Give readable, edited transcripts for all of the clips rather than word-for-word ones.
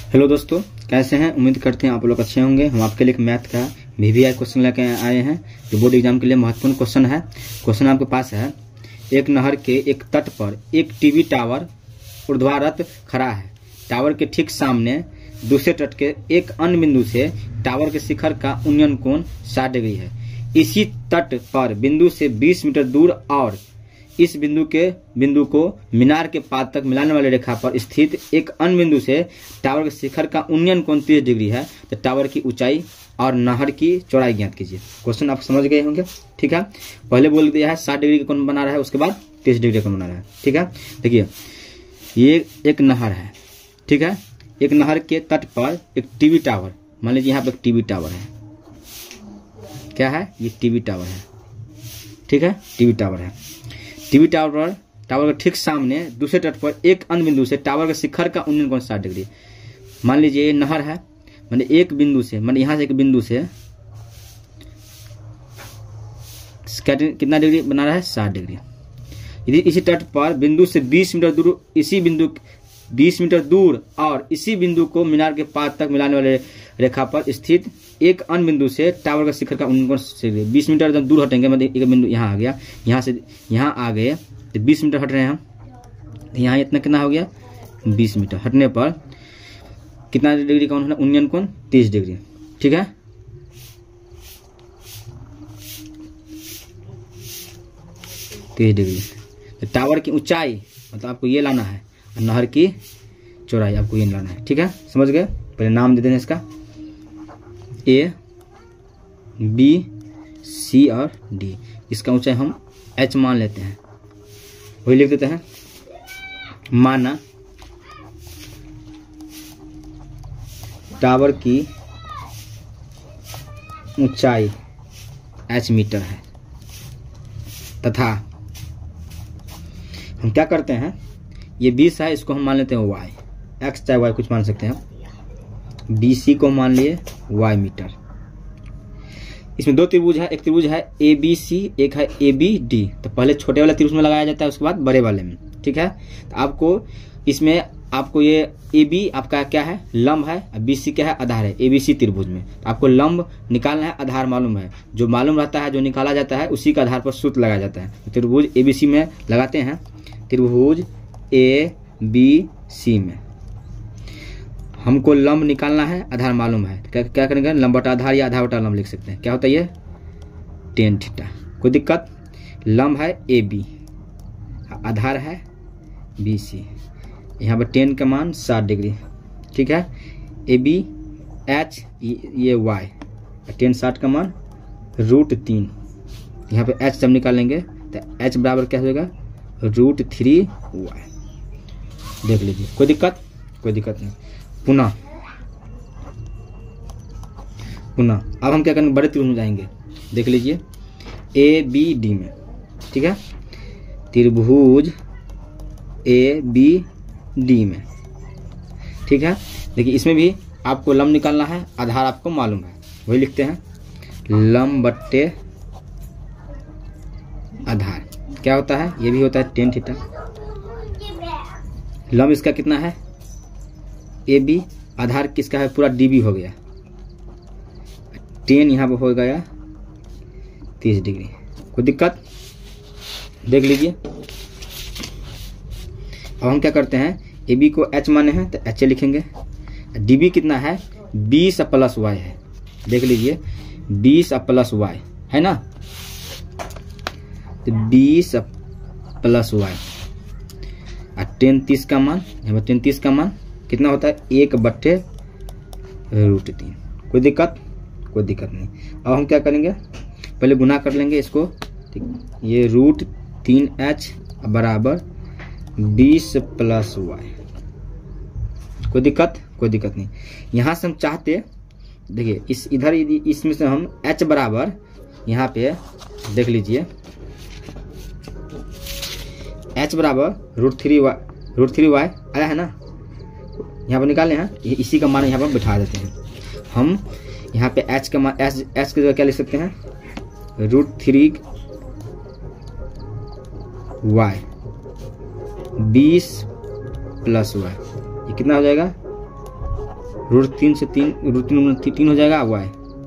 Hello दोस्तों, कैसे हैं? उम्मीद करते हैं आप लोग अच्छे होंगे। हम आपके लिए एक मैथ का VVI क्वेश्चन लेके आए हैं जो बोर्ड एग्जाम के लिए महत्वपूर्ण क्वेश्चन है। क्वेश्चन आपके पास है, एक नहर के एक तट पर एक टीवी टावर ऊर्ध्वाधर खड़ा है। टावर के ठीक सामने दूसरे तट के एक अन्य बिंदु से टावर के शिखर का उन्नयन कोण 60 डिग्री है। इसी तट पर बिंदु से 20 मीटर दूर और इस बिंदु को मीनार के पाद तक मिलाने वाली रेखा पर स्थित एक अन्य बिंदु से टावर के शिखर का उन्नयन कोण 30 डिग्री है। तो टावर की ऊंचाई और नहर की चौड़ाई ज्ञात कीजिए। क्वेश्चन आप समझ गए होंगे, ठीक है। पहले बोल दिया है 60 डिग्री का कोण बना रहा है, उसके बाद 30 डिग्री का बना रहा है, ठीक है। देखिए, ये एक नहर है, ठीक है। एक नहर के तट पर एक टीवी टावर, मान लीजिए यहाँ पर एक टीवी टावर है। क्या है? ये टीवी टावर है, ठीक है। टीवी टावर है। टीवी टावर के ठीक सामने दूसरे तट पर एक अन्य बिंदु से टावर के शिखर का उन्नयन कोण 60 डिग्री। मान लीजिए ये नहर है, माने एक बिंदु से, माने यहां से एक बिंदु से कितना डिग्री बना रहा है? 60 डिग्री। यदि इसी तट पर बिंदु से 20 मीटर दूर, इसी बिंदु 20 मीटर दूर और इसी बिंदु को मीनार के पाद तक मिलाने वाले रेखा पर स्थित एक अन्य बिंदु से टावर का शिखर का उन्नयन कोण 20 मीटर जब दूर हटेंगे, मतलब एक बिंदु यहाँ आ गया, यहाँ से यहाँ आ गए तो 20 मीटर हट रहे हैं हम, यहाँ इतना कितना हो गया? 20 मीटर हटने पर कितना डिग्री का उन्नयन कोण? 30 डिग्री, ठीक है। तो टावर की ऊंचाई मतलब आपको ये लाना है, नहर की चौड़ाई आपको ये लाना है, ठीक है। समझ गए? पहले नाम दे देना इसका, A, B, C और D। इसका ऊंचाई हम H मान लेते हैं, वही लिख देते हैं। माना टावर की ऊंचाई H मीटर है तथा हम क्या करते हैं, ये 20 है, इसको हम मान लेते हैं Y, X चाहे Y कुछ मान सकते हैं। BC को मान लिए Y मीटर। इसमें दो त्रिभुज है, एक त्रिभुज है ABC, एक है ABD। तो पहले छोटे वाले त्रिभुज में लगाया जाता है, उसके बाद बड़े वाले में, ठीक है। तो आपको इसमें ये AB आपका क्या है? लंब है, और BC क्या है? आधार है। ABC त्रिभुज में तो आपको लंब निकालना है, आधार मालूम है। जो मालूम रहता है, जो निकाला जाता है, उसी के आधार पर सूत्र लगाया जाता है। तो त्रिभुज ABC में लगाते हैं, त्रिभुज ABC में हमको लंब निकालना है, आधार मालूम है। क्या करेंगे? लंब बटा आधार या आधार बटा लंब लिख सकते हैं। क्या होता है ये? tan theta. कोई दिक्कत? लंब है AB, आधार है BC। यहाँ पर tan का मान 60 डिग्री, ठीक है। AB H ये Y, tan 60 का मान √3। यहाँ पे H जब निकालेंगे तो H बराबर क्या हो जाएगा? √3Y। देख लीजिए, कोई दिक्कत? कोई दिक्कत नहीं। पुनः अब हम क्या करेंगे? बड़े त्रिभुज में जाएंगे। देख लीजिए ABD में, ठीक है। त्रिभुज ABD में, ठीक है। देखिए, इसमें भी आपको लंब निकालना है, आधार आपको मालूम है, वही लिखते हैं। लंब बट्टे आधार क्या होता है? ये भी होता है tan थीटा। लंब इसका कितना है? AB, आधार किसका है? पूरा DB हो गया। tan यहाँ पर हो गया 30 डिग्री। कोई दिक्कत? देख लीजिए। अब हम क्या करते हैं, AB को H माने हैं तो H लिखेंगे। DB कितना है? 20 + Y है। देख लीजिए, 20 + Y है ना, तो 20 + Y और tan 30 का मान, यहाँ पर tan 30 का मान कितना होता है? 1/√3। कोई दिक्कत? कोई दिक्कत नहीं। अब हम क्या करेंगे, पहले गुना कर लेंगे इसको, ठीक। ये √3H बराबर 20 + Y। कोई दिक्कत? कोई दिक्कत नहीं। यहाँ से हम चाहते, देखिए इधर इसमें से हम H बराबर यहाँ पे देख लीजिए, H बराबर √3Y आया है ना, यहाँ पर निकालने हैं। इसी का मान यहाँ पर बिठा देते हैं हम। यहाँ पे H का मान, H की जगह क्या लिख सकते हैं? √3Y 20 + Y। ये कितना हो जाएगा? √3 से 3 हो जाएगा y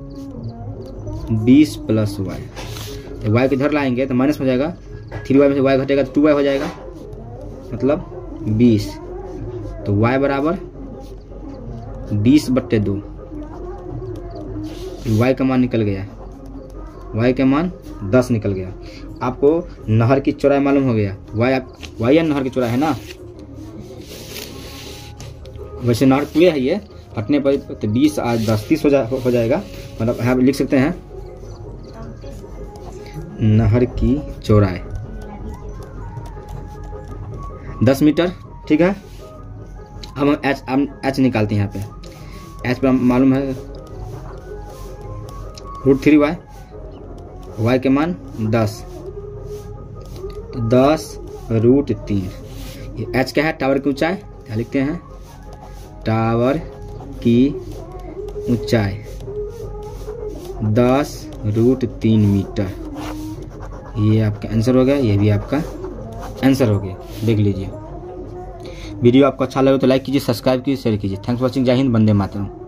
20 + y। तो y को इधर लाएंगे तो माइनस हो जाएगा, 3y में से y घटेगा तो 2y हो जाएगा, मतलब 20। तो y बराबर 20/2। y का मान निकल गया, y का मान 10 निकल गया। आपको नहर की चौड़ाई मालूम हो गया, y या नहर की चौड़ाई है ना। वैसे नहर पूरे है ये, हटने पर तो 20 आज 10 30 हो जाएगा। मतलब यहाँ लिख सकते हैं नहर की चौड़ाई 10 मीटर, ठीक है। अब हम एच निकालते हैं। यहाँ पे एच पर मालूम है √3y, y के मान 10, तो 10√3। ये एच क्या है? टावर की ऊंचाई। क्या लिखते हैं? टावर की ऊंचाई 10√3 मीटर। ये आपका आंसर हो गया, ये भी आपका आंसर हो गया। देख लीजिए। वीडियो आपको अच्छा लगे तो लाइक कीजिए, सब्सक्राइब कीजिए, शेयर कीजिए। Thanks for watching. जय हिंद, वंदे मातरम।